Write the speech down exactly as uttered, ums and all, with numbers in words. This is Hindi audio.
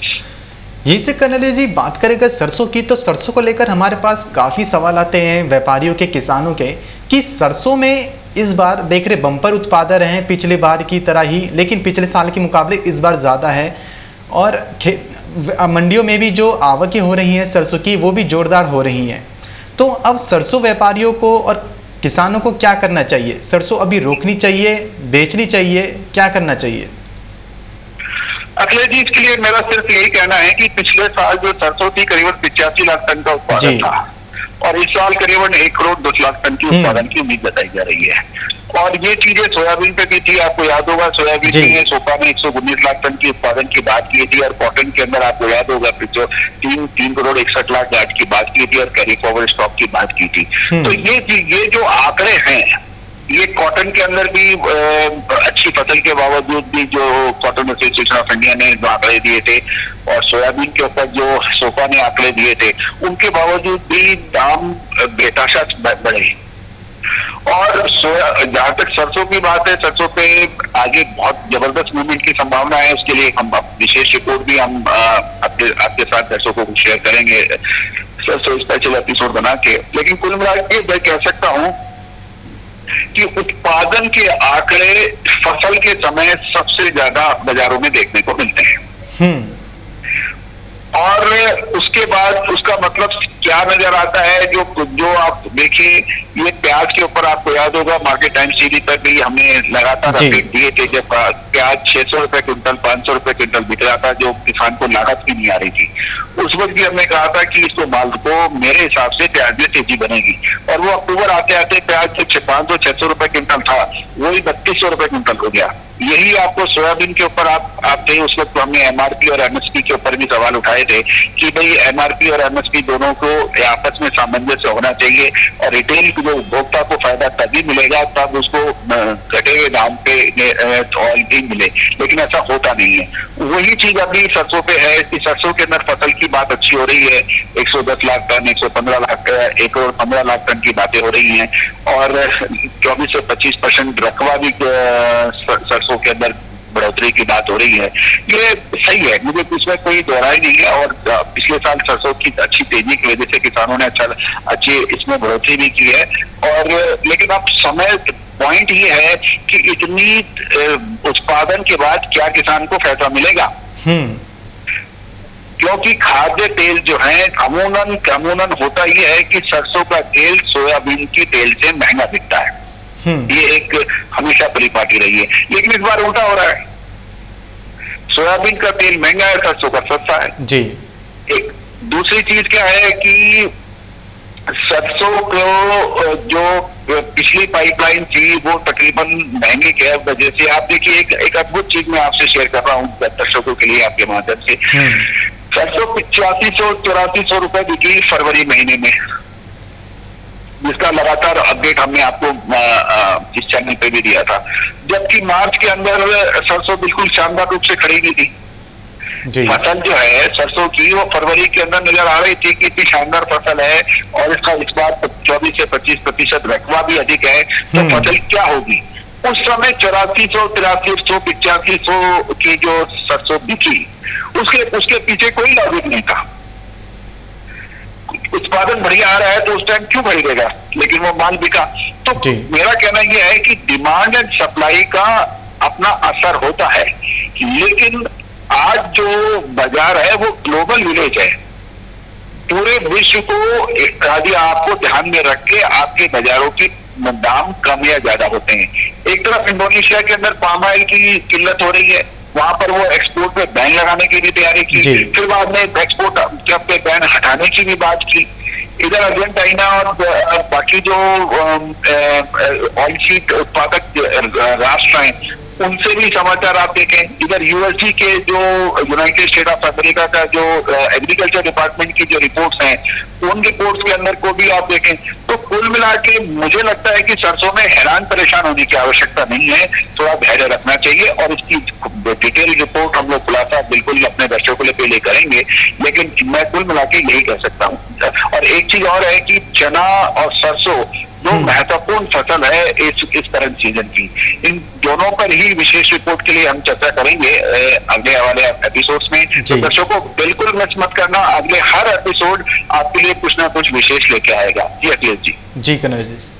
यही से कर्नल जी बात करें सरसों की, तो सरसों को लेकर हमारे पास काफ़ी सवाल आते हैं व्यापारियों के, किसानों के, कि सरसों में इस बार देख रहे बम्पर उत्पादन हैं पिछले बार की तरह ही, लेकिन पिछले साल के मुकाबले इस बार ज़्यादा है और मंडियों में भी जो आवकें हो रही हैं सरसों की वो भी जोरदार हो रही हैं। तो अब सरसों व्यापारियों को और किसानों को क्या करना चाहिए? सरसों अभी रोकनी चाहिए, बेचनी चाहिए, क्या करना चाहिए? अखिलेश जी, इसके लिए मेरा सिर्फ यही कहना है कि पिछले साल जो सरसों थी करीबन पिचासी लाख टन का उत्पादन था और इस साल करीबन एक करोड़ दस लाख टन की उत्पादन की उम्मीद बताई जा रही है। और ये चीजें सोयाबीन पे भी थी, आपको याद होगा सोयाबीन में सोपा ने एक सौ उन्नीस लाख टन की उत्पादन की बात की थी और कॉटन के अंदर आपको याद होगा जो तीन तीन करोड़ इकसठ लाख गांठ की बात की थी और कैरी फॉरवर्ड स्टॉक की बात की थी। तो ये ये जो आंकड़े हैं, ये कॉटन के अंदर भी अच्छी फसल के बावजूद भी जो कॉटन एसोसिएशन ऑफ इंडिया ने आंकड़े दिए थे और सोयाबीन के ऊपर जो सोफा ने आंकड़े दिए थे, उनके बावजूद भी दाम बेताशा बढ़े। और सोया जहां तक सरसों की बात है, सरसों पे आगे बहुत जबरदस्त मूवमेंट की संभावना है। उसके लिए हम विशेष रिपोर्ट भी हम आपके आपके साथ दर्शकों को शेयर करेंगे सरसों स्पेशल एपिसोड बना के। लेकिन कुल मिला के मैं कह सकता हूं कि उत्पादन के आंकड़े फसल के समय सबसे ज्यादा बाजारों में देखने को मिलते हैं और उसके बाद उसका मतलब क्या नजर आता है, जो जो आप देखिए ये प्याज के ऊपर आपको याद होगा मार्केट टाइम्स टीवी पर भी हमने लगातार अपडेट दिए थे जब प्याज छह सौ रुपए क्विंटल पांच सौ रुपए क्विंटल बिक रहा था, जो किसान को लागत भी नहीं आ रही थी। उस वक्त भी हमने कहा था कि इसको माल को मेरे हिसाब से प्याज में तेजी बनेगी और वो अक्टूबर आते आते प्याज जो पांच सौ छह सौ रुपए क्विंटल था वही बत्तीस सौ रुपए क्विंटल हो गया। यही आपको सोयाबीन के ऊपर आप आप थे उस वक्त हमने एमआरपी और एमएसपी के ऊपर भी सवाल उठाए थे कि भाई एमआरपी और एमएसपी दोनों को आपस में सामंजस्य होना चाहिए और रिटेल जो उपभोक्ता को फायदा तभी मिलेगा तब उसको घटे हुए दाम पे ऑयल भी मिले, लेकिन ऐसा होता नहीं है। वही चीज अभी सरसों पे है कि सरसों के अंदर फसल की बात अच्छी हो रही है, एक सौ दस लाख टन एक सौ पंद्रह लाख एक करोड़ पंद्रह लाख टन की बातें हो रही हैं और चौबीस से पच्चीस परसेंट रकबा भी सरसों के अंदर बढ़ोतरी की बात हो रही है। ये सही है, मुझे इसमें कोई दोहराई नहीं है और पिछले साल सरसों की अच्छी तेजी की वजह से किसानों ने अच्छा अच्छी इसमें बढ़ोतरी भी की है। और लेकिन अब समय पॉइंट ये है कि इतनी उत्पादन के बाद क्या किसान को फायदा मिलेगा, क्योंकि खाद्य तेल जो है अमूमन अमूमन होता ये है कि सरसों का तेल सोयाबीन की तेल से महंगा बिकता है, ये एक हमेशा परिपाटी रही है। लेकिन इस बार उल्टा हो रहा है, सोयाबीन का तेल महंगा है, सरसों का सस्ता है जी। एक दूसरी चीज क्या है कि सरसों को जो पिछली पाइपलाइन थी वो तकरीबन महंगी के वजह से आप देखिए एक एक अद्भुत चीज मैं आपसे शेयर कर रहा हूँ दर्शकों के लिए आपके माध्यम से। सरसों पिचासी सौ चौरासी सौ रुपए बिकी फरवरी महीने में, जिसका लगातार अपडेट हमने आपको इस चैनल पे भी दिया था, जबकि मार्च के अंदर सरसों बिल्कुल शानदार रूप से खड़ी हुई थी। फसल जो है सरसों की वो फरवरी के अंदर नजर आ रही थी कि इतनी शानदार फसल है और इसका इस बार चौबीस से पच्चीस प्रतिशत रकबा भी अधिक है, तो फसल क्या होगी। उस समय चौरासी सौ तिरासी सौ पिचासी सौ की जो सरसों बिकी उसके उसके पीछे कोई लॉजिक नहीं था। उत्पादन बढ़िया आ रहा है तो उस टाइम क्यों खरीदेगा, लेकिन वो माल बिका। तो मेरा कहना यह है कि डिमांड एंड सप्लाई का अपना असर होता है, लेकिन आज जो बाजार है वो ग्लोबल विलेज है। पूरे विश्व को यदि आपको ध्यान में रख के आपके बाजारों की दाम कम या ज्यादा होते हैं। एक तरफ इंडोनेशिया के अंदर पाम ऑयल की किल्लत हो रही है, वहां पर वो एक्सपोर्ट पे बैन लगाने की भी तैयारी की, फिर बाद में एक्सपोर्ट जब पे बैन हटाने की भी बात की। इधर अर्जेंटीना और बाकी जो ऑयल सीड उत्पादक राष्ट्र हैं उनसे भी समाचार आप देखें। इधर यूएसडी के जो यूनाइटेड स्टेट ऑफ अमेरिका का जो एग्रीकल्चर डिपार्टमेंट की जो रिपोर्ट्स हैं उन रिपोर्ट्स के अंदर को भी आप देखें। तो कुल मिला के मुझे लगता है कि सरसों में हैरान परेशान होने की आवश्यकता नहीं है, थोड़ा धैर्य रखना चाहिए और इसकी डिटेल रिपोर्ट हम लोग खुलासा बिल्कुल अपने दर्शकों के लिए करेंगे। लेकिन मैं कुल मिला के यही कह सकता हूँ। और एक चीज और है कि चना और सरसों जो महत्वपूर्ण फसल है इस इस करंट सीजन की, इन दोनों पर ही विशेष रिपोर्ट के लिए हम चर्चा करेंगे अगले वाले एपिसोड्स में। तो दर्शकों बिल्कुल मिस मत करना, अगले हर एपिसोड आपके लिए कुछ ना कुछ विशेष लेके आएगा। जी अखिलेश जी। जी कन्हैया जी।